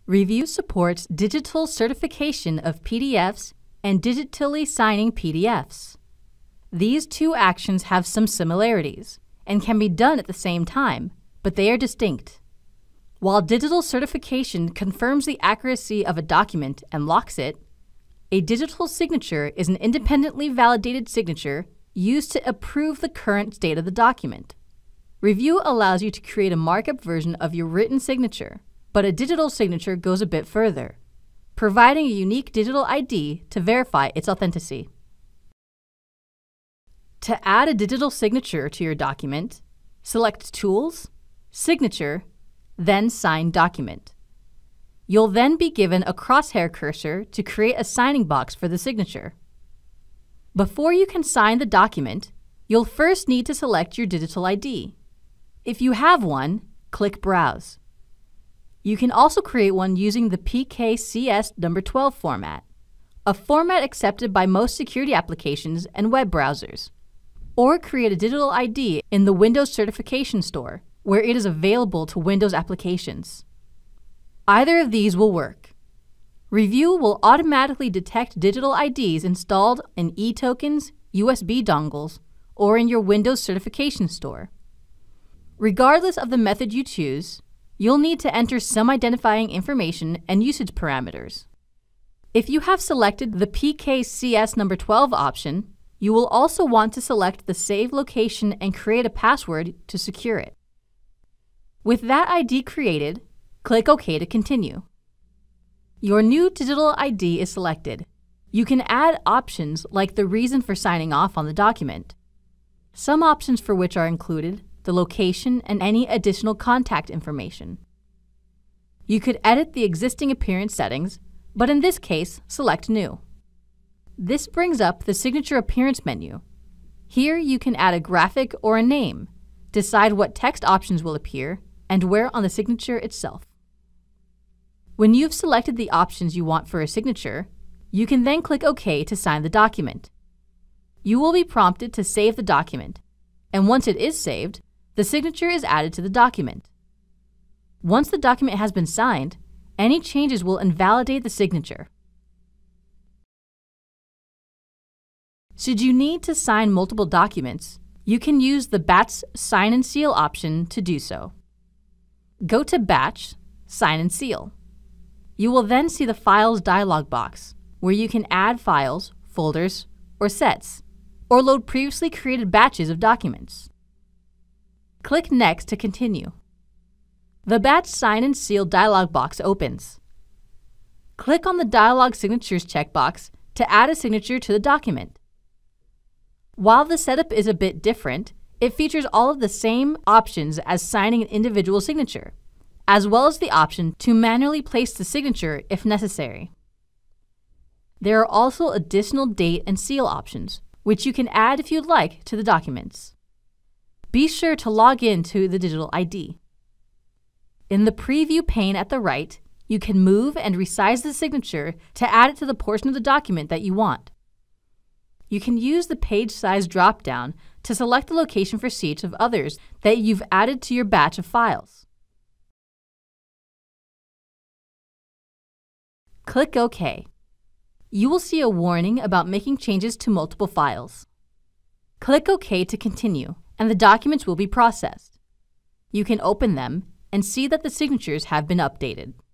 Review supports digital certification of PDFs and digitally signing PDFs. These two actions have some similarities and can be done at the same time, but they are distinct. While digital certification confirms the accuracy of a document and locks it, a digital signature is an independently validated signature used to approve the current state of the document. Review allows you to create a markup version of your written signature, but a digital signature goes a bit further, providing a unique digital ID to verify its authenticity. To add a digital signature to your document, select Tools, Signature, then Sign Document. You'll then be given a crosshair cursor to create a signing box for the signature. Before you can sign the document, you'll first need to select your digital ID. If you have one, click Browse. You can also create one using the PKCS number 12 format, a format accepted by most security applications and web browsers. Or create a digital ID in the Windows Certification Store, where it is available to Windows applications. Either of these will work. Review will automatically detect digital IDs installed in eTokens, USB dongles, or in your Windows Certification Store. Regardless of the method you choose, you'll need to enter some identifying information and usage parameters. If you have selected the PKCS number 12 option, you will also want to select the save location and create a password to secure it. With that ID created, click OK to continue. Your new digital ID is selected. You can add options like the reason for signing off on the document. Some options for which are included the location, and any additional contact information. You could edit the existing appearance settings, but in this case, select New. This brings up the Signature Appearance menu. Here you can add a graphic or a name, decide what text options will appear, and where on the signature itself. When you've selected the options you want for a signature, you can then click OK to sign the document. You will be prompted to save the document, and once it is saved, the signature is added to the document. Once the document has been signed, any changes will invalidate the signature. Should you need to sign multiple documents, you can use the Batch Sign and Seal option to do so. Go to Batch, Sign and Seal. You will then see the Files dialog box, where you can add files, folders, or sets, or load previously created batches of documents. Click Next to continue. The Batch Sign and Seal dialog box opens. Click on the Dialog Signatures checkbox to add a signature to the document. While the setup is a bit different, it features all of the same options as signing an individual signature, as well as the option to manually place the signature if necessary. There are also additional date and seal options, which you can add if you'd like to the documents. Be sure to log in to the digital ID. In the Preview pane at the right, you can move and resize the signature to add it to the portion of the document that you want. You can use the Page Size drop-down to select the location for each of others that you've added to your batch of files. Click OK. You will see a warning about making changes to multiple files. Click OK to continue, and the documents will be processed. You can open them and see that the signatures have been updated.